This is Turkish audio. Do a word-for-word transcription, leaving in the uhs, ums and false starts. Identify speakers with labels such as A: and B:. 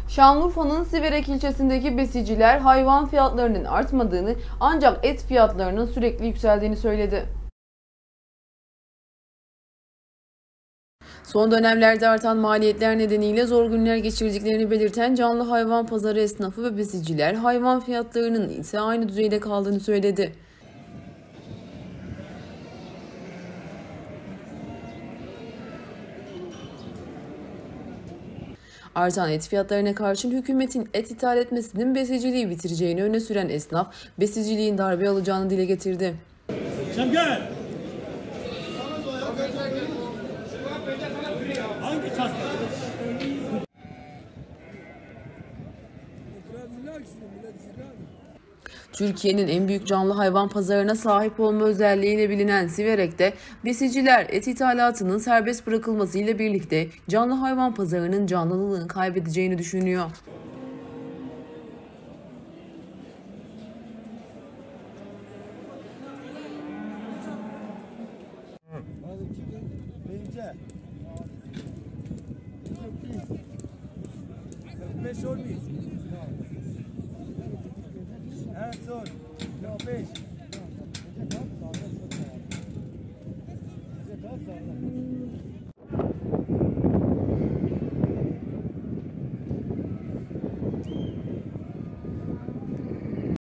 A: Şanlıurfa'nın Siverek ilçesindeki besiciler hayvan fiyatlarının artmadığını ancak et fiyatlarının sürekli yükseldiğini söyledi. Son dönemlerde artan maliyetler nedeniyle zor günler geçirdiklerini belirten canlı hayvan pazarı esnafı ve besiciler hayvan fiyatlarının ise aynı düzeyde kaldığını söyledi. Artan et fiyatlarına karşın hükümetin et ithal etmesinin besiciliği bitireceğini öne süren esnaf, besiciliğin darbe alacağını dile getirdi.
B: Sen gel. Hangi kasta?
A: Türkiye'nin en büyük canlı hayvan pazarına sahip olma özelliğiyle bilinen Siverek'te besiciler et ithalatının serbest bırakılmasıyla birlikte canlı hayvan pazarının canlılığını kaybedeceğini düşünüyor.
C: En son, no beş.